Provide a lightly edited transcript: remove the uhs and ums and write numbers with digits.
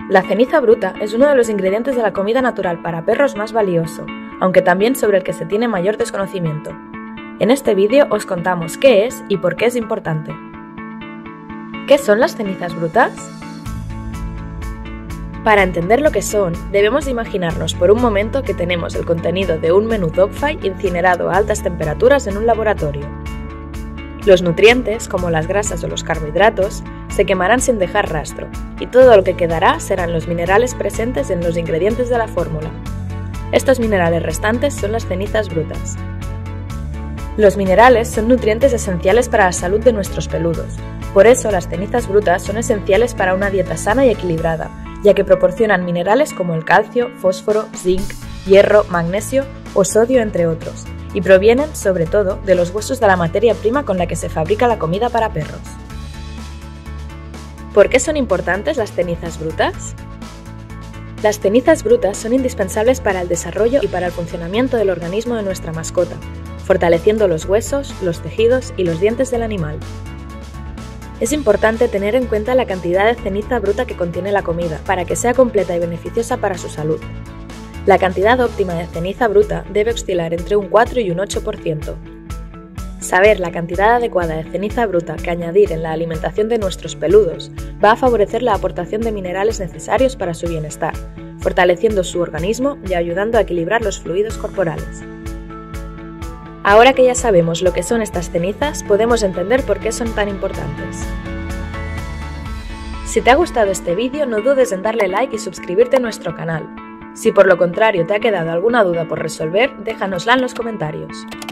La ceniza bruta es uno de los ingredientes de la comida natural para perros más valioso, aunque también sobre el que se tiene mayor desconocimiento. En este vídeo os contamos qué es y por qué es importante. ¿Qué son las cenizas brutas? Para entender lo que son, debemos imaginarnos por un momento que tenemos el contenido de un menú dogfight incinerado a altas temperaturas en un laboratorio. Los nutrientes, como las grasas o los carbohidratos, se quemarán sin dejar rastro, y todo lo que quedará serán los minerales presentes en los ingredientes de la fórmula. Estos minerales restantes son las cenizas brutas. Los minerales son nutrientes esenciales para la salud de nuestros peludos. Por eso las cenizas brutas son esenciales para una dieta sana y equilibrada, ya que proporcionan minerales como el calcio, fósforo, zinc, hierro, magnesio o sodio, entre otros, y provienen, sobre todo, de los huesos de la materia prima con la que se fabrica la comida para perros. ¿Por qué son importantes las cenizas brutas? Las cenizas brutas son indispensables para el desarrollo y para el funcionamiento del organismo de nuestra mascota, fortaleciendo los huesos, los tejidos y los dientes del animal. Es importante tener en cuenta la cantidad de ceniza bruta que contiene la comida, para que sea completa y beneficiosa para su salud. La cantidad óptima de ceniza bruta debe oscilar entre un 4 y un 8%. Saber la cantidad adecuada de ceniza bruta que añadir en la alimentación de nuestros peludos va a favorecer la aportación de minerales necesarios para su bienestar, fortaleciendo su organismo y ayudando a equilibrar los fluidos corporales. Ahora que ya sabemos lo que son estas cenizas, podemos entender por qué son tan importantes. Si te ha gustado este vídeo, no dudes en darle like y suscribirte a nuestro canal. Si por lo contrario te ha quedado alguna duda por resolver, déjanosla en los comentarios.